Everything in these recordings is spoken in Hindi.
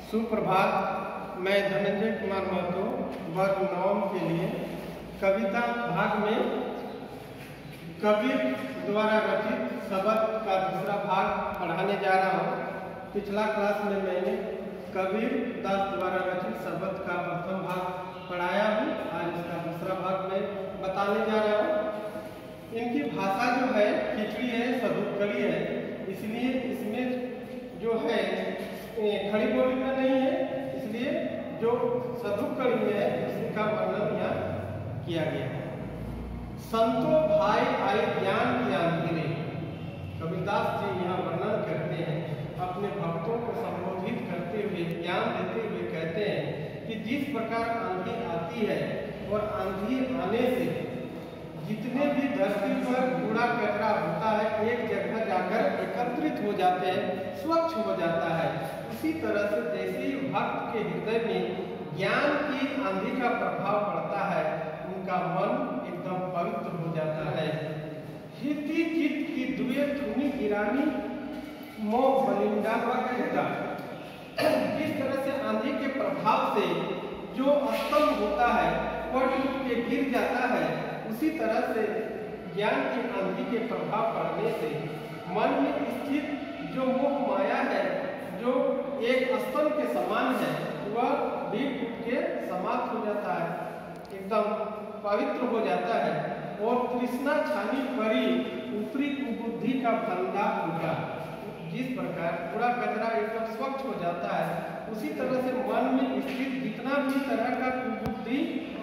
सुप्रभात। मैं धनंजय कुमार महतो वर्ग 9 के लिए कविता भाग में कबीर द्वारा रचित शबद का दूसरा भाग पढ़ाने जा रहा हूँ। पिछला क्लास में मैंने कबीर दास द्वारा रचित शबद का प्रथम भाग पढ़ाया हूँ। आज इसका दूसरा भाग मैं बताने जा रहा हूँ। इनकी भाषा जो है खिचड़ी है, सदुपकड़ी है, इसलिए इसमें जो है खड़ी बोली में नहीं है, इसलिए जो सदुपकड़ी है उसका वर्णन यहाँ किया गया है। संतो भाई आई ज्ञान की आंधी रे, कबीरदास जी यहाँ वर्णन करते हैं, अपने भक्तों को संबोधित करते हुए ज्ञान देते हुए कहते हैं कि जिस प्रकार आंधी आती है और आंधी आने से जितने भी धरती पर कूड़ा कचरा होता है एक जगह जाकर एकत्रित हो जाते हैं, स्वच्छ हो जाता है। उसी तरह से जैसे ही भक्त के हृदय में ज्ञान की आंधी का प्रभाव पड़ता है, उनका मन एकदम पवित्र हो जाता है। हिति चित की दुए धुनी गिरानी मोह बलिंदा वक्ता। जिस तरह से आंधी के प्रभाव से जो स्तंभ होता है वह टूट के गिर जाता है, उसी तरह से ज्ञान की आंधी के प्रभाव पड़ने से मन में स्थित जो मोह माया है, जो एक स्तंभ के समान है, वह भी टूट के समाप्त हो जाता है, एकदम पवित्र हो जाता है। और तृष्णा छानी परी ऊपरी कुबुद्धि का फंदा टूटा। जिस प्रकार कूड़ा कचरा एकदम स्वच्छ हो जाता है, उसी तरह से मन में स्थित जितना भी तरह का कुबुद्धि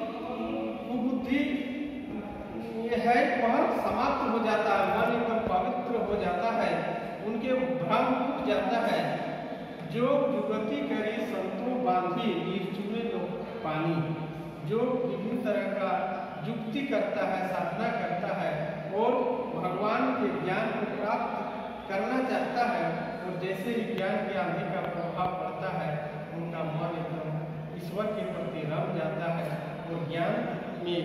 है वह समाप्त हो जाता है, मन एकदम पवित्र हो जाता है, उनके भ्रम टूट जाता है। जो युगति करी संतों बांधी निर्चुए लोग पानी, जो विभिन्न तरह का युक्ति करता है, साधना करता है और भगवान के ज्ञान को प्राप्त करना चाहता है, और जैसे ही ज्ञान की आंधी का प्रभाव पड़ता है, उनका मन एकदम ईश्वर के प्रति रम जाता है और ज्ञान में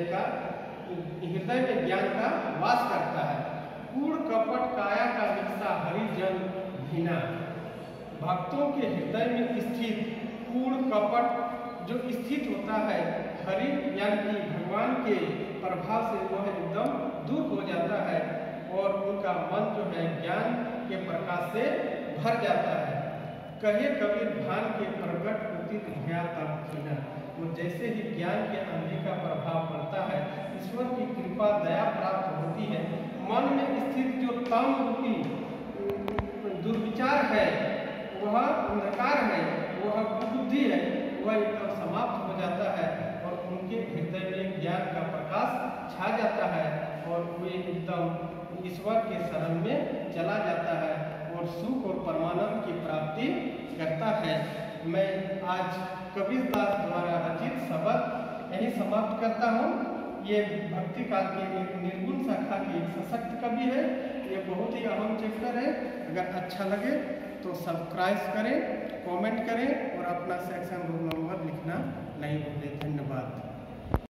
हृदय में ज्ञान का वास करता है। कूड़ कपट काया का निष्ठा हरिजन भीना। भक्तों के हृदय में स्थित कूड़ कपट जो स्थित होता है, हरि यानी भगवान के प्रभाव से वह एकदम दूर हो जाता है और उनका मन जो है ज्ञान के प्रकाश से भर जाता है। कहे कबीर भान के प्रकट उदित भया तब खीना। और जैसे ही ज्ञान के आंधी का प्रभाव पड़ता है, ईश्वर की कृपा दया प्राप्त होती है, मन में स्थित जो तम रूपी दुर्विचार है, वह अंधकार है, वह बुद्धि है, वह एकदम समाप्त हो जाता है और उनके हृदय में ज्ञान का प्रकाश छा जाता है और वे एकदम ईश्वर के शरण में चला जाता है और सुख और परमानंद की प्राप्ति करता है। मैं आज कबीर दास द्वारा रचित शबद यही समाप्त करता हूँ। ये भक्ति काल के एक निर्गुण शाखा की एक सशक्त कवि है। ये बहुत ही अहम चैप्टर है। अगर अच्छा लगे तो सब्सक्राइब करें, कमेंट करें और अपना सेक्शन रोल नंबर लिखना नहीं भूलें। धन्यवाद।